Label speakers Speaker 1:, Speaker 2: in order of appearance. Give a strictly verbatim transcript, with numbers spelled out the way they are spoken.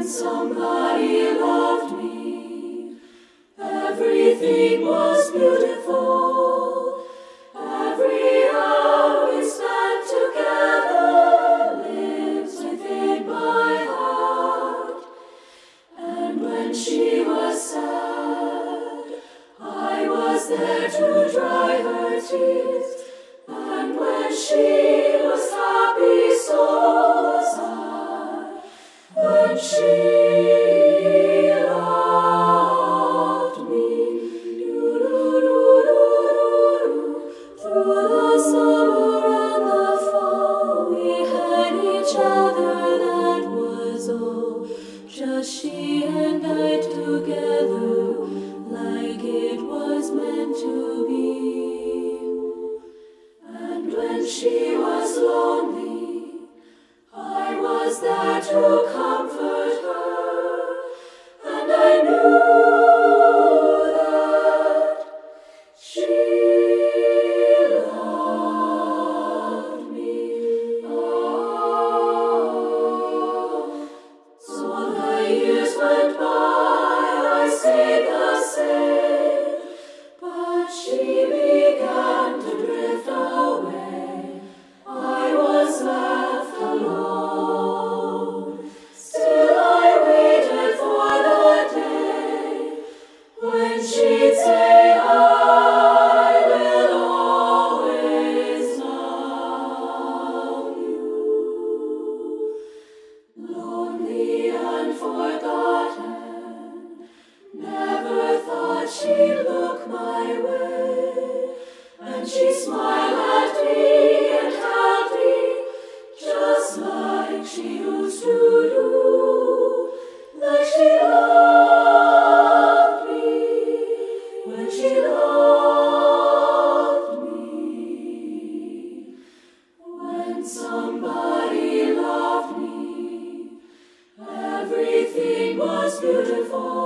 Speaker 1: somebody loved me. Everything was beautiful. Every hour we spent together lives within my heart. And when she was sad, I was there to dry her tears. And when she was happy, so was I. When she loved me, through the summer and the fall, we had each other, that was all. Just she and I together, like it was meant to be. And when she was lonely, I was there to comfort her, and I knew that she loved me. Oh, so the years went by, I stayed the same, but she began to drift away. I was left alone. Still I waited for the day when she'd say, I will always love you. Lonely and forgotten, never thought she'd look my way. And she smiled at me and held me just like she used to do, like she loved me when she loved me. When somebody loved me, everything was beautiful.